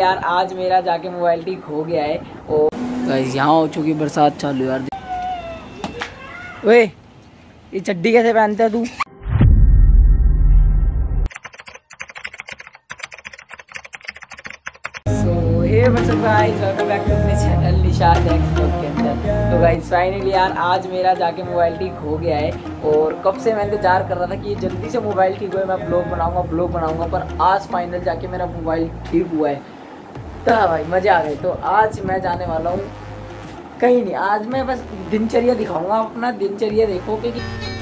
यार आज मेरा जाके मोबाइल ठीक हो गया है और गाइस यहाँ हो चुकी बरसात चालू यार। ओए ये चड्डी कैसे पहनता है तू? वेलकम बैक टू अपने चैनल निशाद एक्स ब्लॉग के अंदर। तो गाइस फाइनली यार आज मेरा जाके मोबाइल ठीक हो गया है और कब से मैं इंतजार कर रहा था कि ये जल्दी से मोबाइल ठीक हुआ, मैं ब्लॉग बनाऊंगा पर आज फाइनल जाके मेरा मोबाइल ठीक हुआ है। तो भाई मज़े आ गए। तो आज मैं जाने वाला हूँ कहीं नहीं, आज मैं बस दिनचर्या दिखाऊंगा अपना। दिनचर्या देखो कि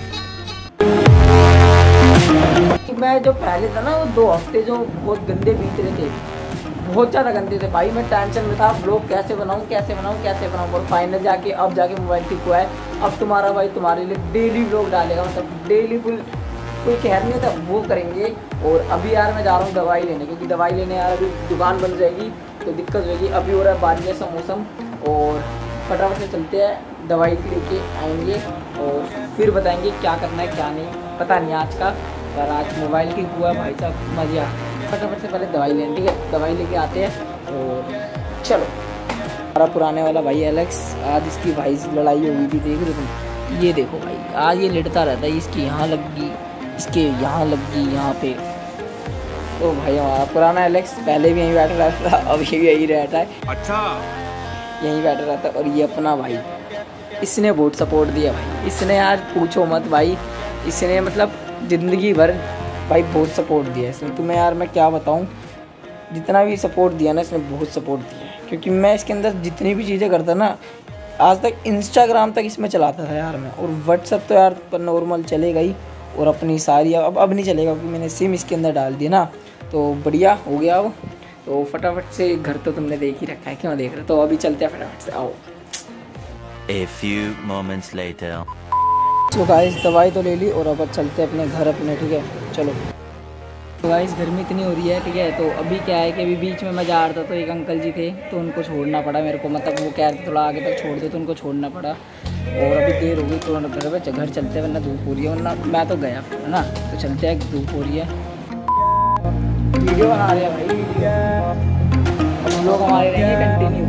मैं जो पहले था ना वो 2 हफ्ते जो बहुत गंदे बीत रहे थे, बहुत ज़्यादा गंदे थे भाई। मैं टेंशन में था ब्लॉग कैसे बनाऊँ और फाइनल जाके अब जाके मोबाइल ठीक हुआ है। अब तुम्हारा भाई तुम्हारे लिए डेली ब्लॉग डालेगा, मतलब डेली फुल कोई कह नहीं था वो करेंगे। और अभी यार मैं जा रहा हूँ दवाई लेने, क्योंकि दवाई लेने यार अभी दुकान बंद जाएगी तो दिक्कत होगी। अभी हो रहा है बारिश जैसा मौसम और फटाफट से चलते हैं, दवाई लेके आएंगे और फिर बताएंगे क्या करना है क्या नहीं, पता नहीं आज का। पर आज मोबाइल ठीक हुआ भाई साहब, मज़े आ। फटाफट से पहले दवाई लेने, ठीक है दवाई लेके आते हैं और चलो। हमारा पुराने वाला भाई एलेक्स, आज इसकी भाई से लड़ाई हो गई थी, देख रहे तुम? ये देखो भाई आज ये लड़ता रहता है, इसकी यहाँ लग गई, इसके यहाँ लग गई, यहाँ पे। तो भाई हमारा पुराना एलेक्स पहले भी यहीं बैठा रहता था, अब ये भी यहीं रहता है। अच्छा यहीं बैठा रहता है। और ये अपना भाई, इसने बहुत सपोर्ट दिया भाई, इसने यार पूछो मत भाई, इसने मतलब ज़िंदगी भर भाई बहुत सपोर्ट दिया है इसने। तुम्हें यार मैं क्या बताऊं, जितना भी सपोर्ट दिया ना इसने बहुत सपोर्ट दिया है। क्योंकि मैं इसके अंदर जितनी भी चीज़ें करता ना, आज तक इंस्टाग्राम तक इसमें चलाता था यार मैं, और व्हाट्सअप तो यार पर नॉर्मल चलेगा ही, और अपनी सारी अब नहीं चलेगा क्योंकि मैंने सिम इसके अंदर डाल दी ना, तो बढ़िया हो गया अब। तो फटाफट से घर तो तुमने देख ही रखा है, क्यों देख रहे? तो अभी चलते हैं फटाफट से, आओ। A few moments later. तो गाइस दवाई तो ले ली और अब चलते हैं अपने घर अपने, ठीक है चलो। तो गाइस गर्मी इतनी हो रही है, ठीक है। तो अभी क्या है कि अभी बीच में मैं जा रहा था तो एक अंकल जी थे तो उनको छोड़ना पड़ा मेरे को, मतलब वो कह रहे थे थोड़ा आगे तक छोड़ दे तो उनको छोड़ना पड़ा। और अभी देर हो गई तो घर चलते हैं, वरना धूप हो रही है, वरना मैं तो गया फिर है ना। तो चलते हैं, धूप हो रही है। वीडियो बना रहे हैं भाई, वीडियो अब लोग हमारे रहेंगे कंटिन्यू।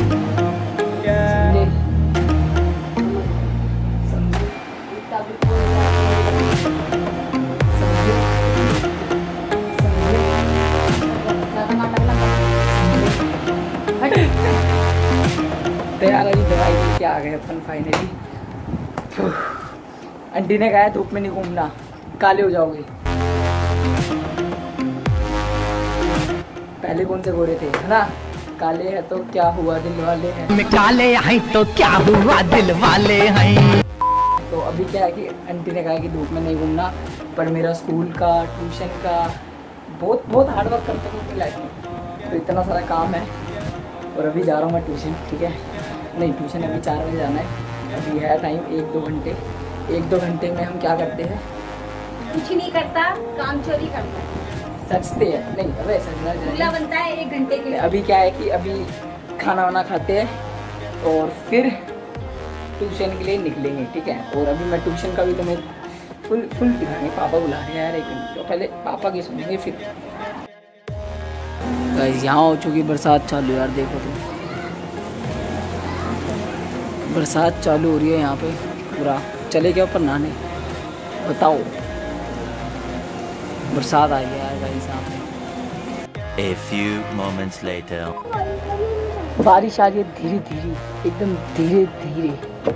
तो यार अभी दवाई लेके आ गए अपन फाइनली। आंटी ने कहा धूप में नहीं घूमना, काले हो जाओगे। पहले कौन से गोरे थे है ना, काले हैं तो क्या हुआ दिल वाले हैं, काले हैं तो क्या हुआ दिल वाले हैं। तो अभी क्या है कि आंटी ने कहा कि धूप में नहीं घूमना, पर मेरा स्कूल का ट्यूशन का बहुत हार्ड वर्क करता हूँ अपनी लाइफ में, तो इतना सारा काम है। और अभी जा रहा हूँ मैं ट्यूशन, ठीक है। नहीं ट्यूशन अभी 4 बजे जाना है, अभी है टाइम 1-2 घंटे में हम क्या करते हैं? कुछ नहीं करता, काम चोरी करता है, सचते हैं। नहीं अबे सचना बनता है 1 घंटे के लिए। अभी क्या है कि अभी खाना वाना खाते हैं और फिर ट्यूशन के लिए निकलेंगे, ठीक है। और अभी मैं ट्यूशन का भी तुम्हें फुल दिखाएंगे, पापा बुला रहे हैं यार 1 मिनट, तो पहले पापा की सुनेंगे फिर। गाइस यहाँ हो चुकी बरसात चालू यार, देखो तुम बरसात चालू हो रही है यहाँ पे पूरा। चले गए ऊपर नहाने, बताओ बरसात आ गई यार गाइस यहाँ पे। A few moments later. बारिश आ रही है धीरे धीरे, एकदम धीरे धीरे।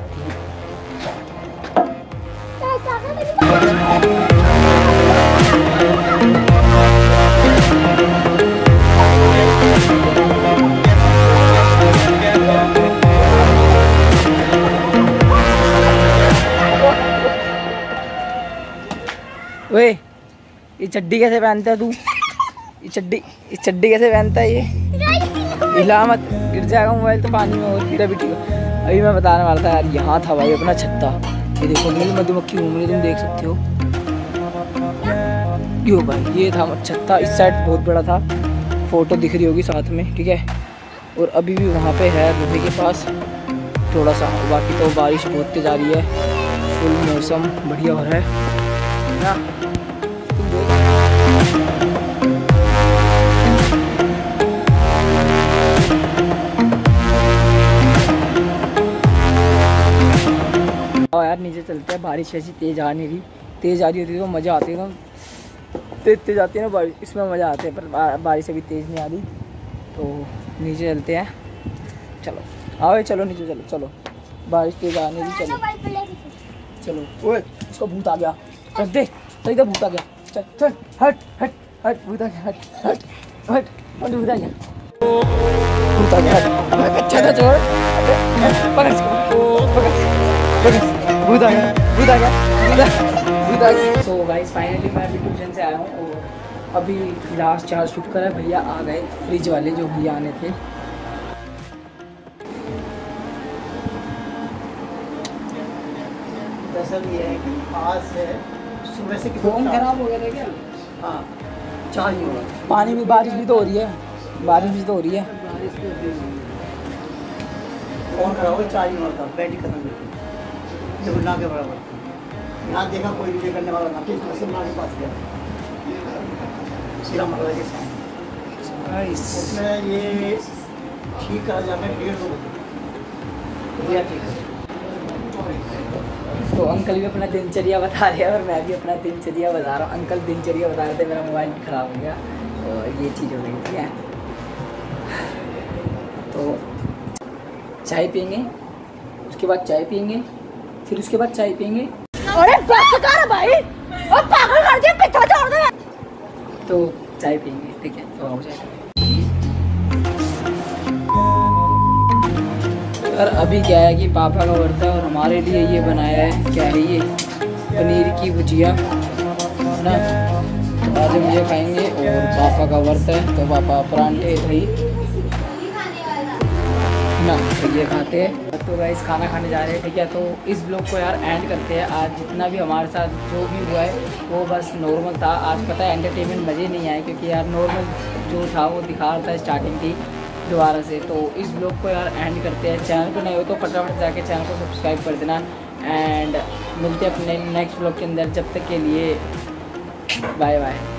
ओए ये चड्डी कैसे पहनता है तू? ये चड्डी कैसे पहनता है ये? हिला मत, गिर जाएगा मोबाइल तो पानी में। और फिर अभी ठीक है, अभी मैं बताने वाला था यार, यहाँ था भाई अपना छत्ता। ये देखो मेरी मधुमक्खी घूम रही, तुम देख सकते हो। यो भाई ये था छत्ता, इस साइड बहुत बड़ा था, फोटो दिख रही होगी साथ में, ठीक है। और अभी भी वहाँ पे है नदी के पास थोड़ा सा, बाकी तो बारिश बहुत तेज आ रही है, फुल मौसम बढ़िया हो रहा है ना। चलते हैं। बारिश ऐसी तेज़ आ नहीं रही, तेज़ आ रही होती तो मज़ा आती है ना, तेज़ आती है ना बारिश, इसमें मज़ा आता है, पर बारिश अभी तेज़ नहीं आ रही। तो नीचे चलते हैं, चलो आओ चलो नीचे चलो, चलो बारिश तेज़ आ नहीं रही, चलो चलो। ओए इसको भूत आ गया, रख दे, तो इधर भूत आ गया, चल चल हट हट हट, भूत आ गया, हट हट हट, भूत आ गया, भूत आ गया, अच्छा था छोड़, पकड़ पकड़ पकड़, भूत आ गया, भूत आ गया, भूत आ गया। सो गाइस फाइनली मैं अभी ट्यूशन से आया हूँ और अभी लास्ट चार्ज शूट करा, भैया आ गए, फ्रिज वाले जो भैया आने थे। दरअसल ये है कि आज से सुबह से फोन खराब हो गया था क्या? हाँ चार्ज नहीं हो रहा। पानी में बारिश भी तो हो रही है, बारिश भी तो हो रही है। फोन खराब हो गया, चार्ज नहीं हो रहा था, बैटरी खत्म हो गई, जब ना के बराबर। यहाँ देखा कोई वीडियो करने वाला ना, फिर उससे ना के पास गया, सीधा मरवा के साथ। उसमें ये ठीक करा जाए 1:30 बजे भैया ठीक है। तो अंकल भी अपना दिनचर्या बता रहे हैं और मैं भी अपना दिनचर्या बता रहा हूँ। अंकल दिनचर्या बता रहे थे, मेरा मोबाइल ख़राब हो गया और ये चीज़ हो गई थी। तो चाय पियेंगे, उसके बाद चाय पियेंगे, फिर उसके बाद चाय पियेंगे। अरे भाई पागल कर दिया, पीछे छोड़ दे। तो चाय पियेंगे, ठीक है, तो हो जाएगा। और अभी क्या है कि पापा का व्रत है और हमारे लिए ये बनाया है, क्या है ये, पनीर की भुजिया ना, तो आज हम ये खाएंगे। और पापा का व्रत है तो पापा परांठे दही ना, तो ये खाते हैं। तो गाइस खाना खाने जा रहे हैं, ठीक है। तो इस ब्लॉग को यार एंड करते हैं। आज जितना भी हमारे साथ जो भी हुआ है वो बस नॉर्मल था। आज पता है एंटरटेनमेंट मज़े नहीं आए, क्योंकि यार नॉर्मल जो था वो दिखा रहा था स्टार्टिंग की दोबारा से। तो इस ब्लॉग को यार एंड करते हैं। चैनल पर नए हो तो फटाफट जाके चैनल को सब्सक्राइब कर देना एंड मिलते हैं अपने नेक्स्ट ब्लॉग के अंदर। जब तक के लिए बाय बाय।